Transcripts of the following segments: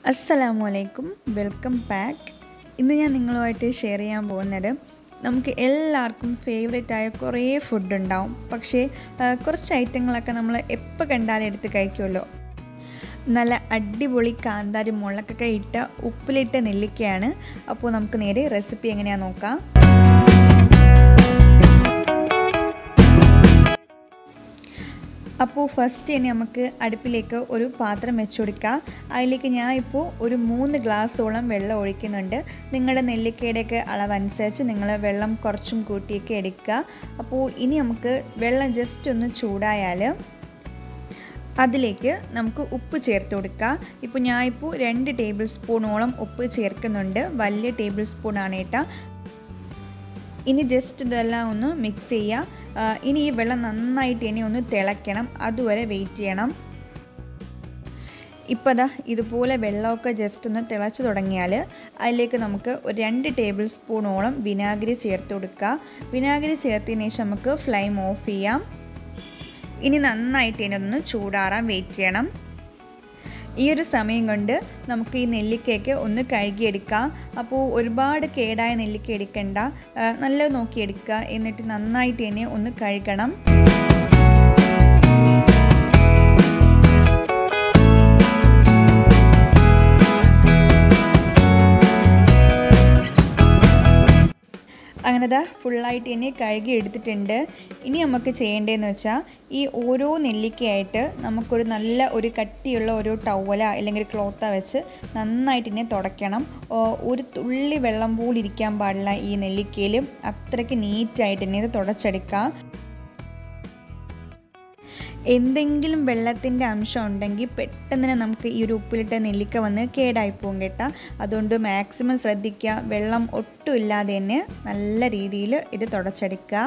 അസ്സലാമു welcome back. ഇന്ന് ഞാൻ നിങ്ങളുമായിട്ട് ഷെയർ ചെയ്യാൻ പോകുന്നത് നമുക്ക് എല്ലാവർക്കും ഫേവറേറ്റ് ആയ കുറേ ഫുഡ് ഉണ്ടാവും. പക്ഷേ കുറച്ച് ഐറ്റങ്ങളൊക്കെ നമ്മൾ എപ്പോൾ കണ്ടാലും എടുത്ത് കഴിക്കുമല്ലോ. നല്ല അടിപൊളി കാന്താരി മുളകൊക്കെ ഇട്ട ഉപ്പിലിട്ട നെല്ലിക്കയാണ്. അപ്പോൾ നമുക്ക് നേരെ റെസിപ്പി എങ്ങനെയാണെന്ന് നോക്കാം. അപ്പോൾ ഫസ്റ്റ് തന്നെ നമുക്ക് അടുപ്പിലേക്ക് ഒരു പാത്രം വെച്ച് കൊടുക്കാം. അതിലേക്ക് ഞാൻ ഇപ്പോൾ ഒരു 3 ഗ്ലാസ്സോളം വെള്ളം ഒഴിക്കുന്നുണ്ട്. നിങ്ങളുടെ നെല്ലിക്കയുടെയൊക്കെ അളവനുസരിച്ച് നിങ്ങൾ വെള്ളം കുറച്ചും കൂട്ടിയൊക്കെ എടുക്കുക. അപ്പോൾ ഇനി നമുക്ക് വെള്ളം ജസ്റ്റ് ഒന്ന് ചൂടായാൽ അതിലേക്ക് നമുക്ക് ഉപ്പ് ചേർത്ത് കൊടുക്കുക. ഇപ്പോൾ ഞാൻ 2 ടേബിൾ സ്പൂണോളം ഉപ്പ് ചേർക്കുന്നുണ്ട്. വലിയ ടേബിൾ സ്പൂണാണ് കേട്ടോ. ഇനി ജസ്റ്റ് ഇതെല്ലാം ഒന്ന് മിക്സ് ചെയ്യുക. ഇനി ഈ വെള്ളം നന്നായിട്ട് ഇനി ഒന്ന് തിളയ്ക്കണം, അതുവരെ വെയിറ്റ് ചെയ്യണം. ഇപ്പോൾ ദാ ഇതുപോലെ വെള്ളമൊക്കെ ജസ്റ്റ് ഒന്ന് തിളച്ച് തുടങ്ങിയാൽ അതിലേക്ക് നമുക്ക് ഒരു 2 ടേബിൾ സ്പൂണോളം വിനാഗിരി ചേർത്ത് കൊടുക്കുക. വിനാഗിരി ചേർത്തതിന് ശേഷം നമുക്ക് ഫ്ലെയിം ഓഫ് ചെയ്യാം. ഇനി നന്നായിട്ട് ഇനി ഒന്ന് ചൂടാറാൻ വെയിറ്റ് ചെയ്യണം. ഈ ഒരു സമയം കൊണ്ട് നമുക്ക് ഈ നെല്ലിക്കയൊക്കെ ഒന്ന് കഴുകിയെടുക്കാം. അപ്പോൾ ഒരുപാട് കേടായ നെല്ലിക്ക എടുക്കണ്ട, നല്ലത് നോക്കിയെടുക്കുക. എന്നിട്ട് നന്നായിട്ട് തന്നെ ഒന്ന് കഴുകണം. അങ്ങനെ ദാ ഫുള്ളായിട്ട് തന്നെ കഴുകി എടുത്തിട്ടുണ്ട്. ഇനി നമുക്ക് ചെയ്യേണ്ടതെന്ന് വെച്ചാൽ ഈ ഓരോ നെല്ലിക്കയായിട്ട് നമുക്കൊരു നല്ല ഒരു കട്ടിയുള്ള ഒരു ടവല അല്ലെങ്കിൽ ക്ലോത്ത വെച്ച് നന്നായിട്ട് തന്നെ തുടയ്ക്കണം. ഒരു തുള്ളി വെള്ളം പോലും ഇരിക്കാൻ പാടില്ല ഈ നെല്ലിക്കയിൽ. അത്രയ്ക്ക് നീറ്റായിട്ട് തന്നെ ഇത് തുടച്ചെടുക്കാം. എന്തെങ്കിലും വെള്ളത്തിൻ്റെ അംശം ഉണ്ടെങ്കിൽ പെട്ടെന്ന് തന്നെ നമുക്ക് ഈ ഒരു ഉപ്പിലിട്ട നെല്ലിക്ക വന്ന് കേടായി പോകും കേട്ടോ. അതുകൊണ്ട് മാക്സിമം ശ്രദ്ധിക്കുക. വെള്ളം ഒട്ടും ഇല്ലാതെ തന്നെ നല്ല രീതിയിൽ ഇത് തുടച്ചെടുക്കുക.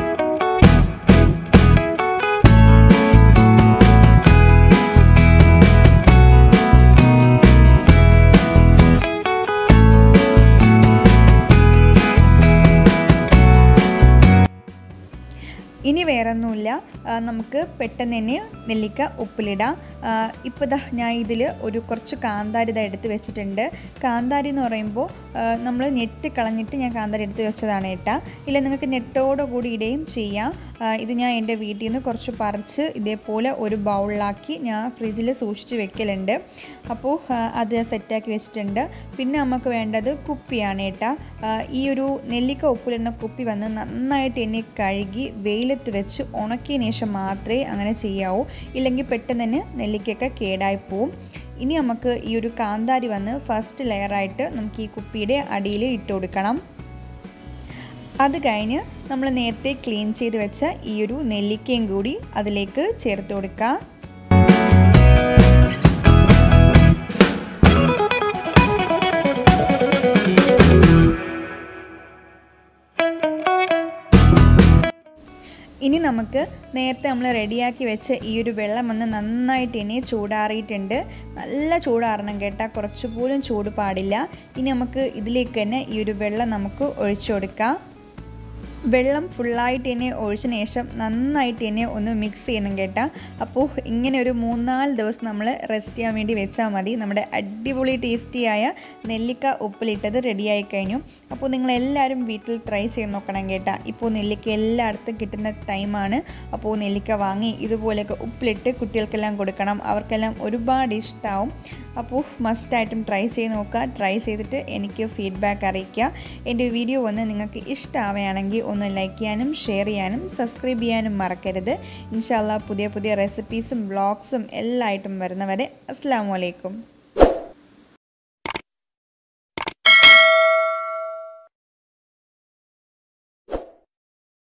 ഇനി വേറൊന്നുമില്ല, നമുക്ക് പെട്ടെന്ന് തന്നെ നെല്ലിക്ക ഉപ്പിലിടാം. ഇപ്പോൾ ദാ ഞാൻ ഇതിൽ ഒരു കുറച്ച് കാന്താരി എടുത്ത് വെച്ചിട്ടുണ്ട്. കാന്താരി എന്ന് പറയുമ്പോൾ നമ്മൾ നെറ്റ് കളഞ്ഞിട്ട് ഞാൻ കാന്താരി എടുത്ത് വെച്ചതാണ് കേട്ടോ. ഇല്ല, നിങ്ങൾക്ക് നെറ്റോടുകൂടി ഇടുകയും ചെയ്യാം. ഇത് ഞാൻ എൻ്റെ വീട്ടിൽ നിന്ന് കുറച്ച് പറിച്ച് ഇതേപോലെ ഒരു ബൗളിലാക്കി ഞാൻ ഫ്രിഡ്ജിൽ സൂക്ഷിച്ച് വെക്കലുണ്ട്. അപ്പോൾ അത് സെറ്റാക്കി വെച്ചിട്ടുണ്ട്. പിന്നെ നമുക്ക് വേണ്ടത് കുപ്പിയാണ് കേട്ടോ. ഈ ഒരു നെല്ലിക്ക ഉപ്പിലിടുന്ന കുപ്പി വന്ന് നന്നായിട്ട് എന്നെ കഴുകി വെയിലത്ത് വെച്ച് ഉണക്കിയതിന് ശേഷം മാത്രമേ അങ്ങനെ ചെയ്യാവൂ. ഇല്ലെങ്കിൽ പെട്ടെന്ന് തന്നെ നെല്ലിക്കൊക്കെ കേടായി പോവും. ഇനി നമുക്ക് ഈ ഒരു കാന്താരി വന്ന് ഫസ്റ്റ് ലെയറായിട്ട് നമുക്ക് ഈ കുപ്പിയുടെ അടിയിൽ ഇട്ട് കൊടുക്കണം. അത് കഴിഞ്ഞ് നമ്മൾ നേരത്തെ ക്ലീൻ ചെയ്ത് വെച്ച ഈ ഒരു നെല്ലിക്കയും കൂടി അതിലേക്ക് ചേർത്ത് കൊടുക്കുക. ഇനി നമുക്ക് നേരത്തെ നമ്മൾ റെഡിയാക്കി വെച്ച ഈ ഒരു വെള്ളം വന്ന് നന്നായിട്ട് ഇനി ചൂടാറിയിട്ടുണ്ട്. നല്ല ചൂടാറണം കേട്ടോ, കുറച്ച് പോലും ചൂട് പാടില്ല. ഇനി നമുക്ക് ഇതിലേക്ക് തന്നെ ഈ ഒരു വെള്ളം നമുക്ക് ഒഴിച്ചു കൊടുക്കാം. വെള്ളം ഫുള്ളായിട്ട് തന്നെ ഒഴിച്ചതിന് ശേഷം നന്നായിട്ട് തന്നെ ഒന്ന് മിക്സ് ചെയ്യണം കേട്ടോ. അപ്പോൾ ഇങ്ങനെ ഒരു 3-4 ദിവസം നമ്മൾ റെസ്റ്റ് ചെയ്യാൻ വേണ്ടി വെച്ചാൽ മതി. നമ്മുടെ അടിപൊളി ടേസ്റ്റിയായ നെല്ലിക്ക ഉപ്പിലിട്ടത് റെഡിയായി കഴിഞ്ഞു. അപ്പോൾ നിങ്ങളെല്ലാവരും വീട്ടിൽ ട്രൈ ചെയ്ത് നോക്കണം കേട്ടോ. ഇപ്പോൾ നെല്ലിക്ക എല്ലായിടത്തും കിട്ടുന്ന ടൈമാണ്. അപ്പോൾ നെല്ലിക്ക വാങ്ങി ഇതുപോലെയൊക്കെ ഉപ്പിലിട്ട് കുട്ടികൾക്കെല്ലാം കൊടുക്കണം. അവർക്കെല്ലാം ഒരുപാട് ഇഷ്ടമാവും. അപ്പോൾ മസ്റ്റായിട്ടും ട്രൈ ചെയ്ത് നോക്കുക. ട്രൈ ചെയ്തിട്ട് എനിക്ക് ഫീഡ്ബാക്ക് അറിയിക്കുക. എൻ്റെ വീഡിയോ വന്ന് നിങ്ങൾക്ക് ഇഷ്ടമാവുകയാണെങ്കിൽ ഒന്ന് ലൈക്ക് ചെയ്യാനും ഷെയർ ചെയ്യാനും സബ്സ്ക്രൈബ് ചെയ്യാനും മറക്കരുത്. ഇൻഷാ അല്ലാഹ് പുതിയ പുതിയ റെസിപ്പീസും വ്ളോഗ്സും എല്ലായിട്ടും വരുന്നവരെ അസ്സലാമു അലൈക്കും.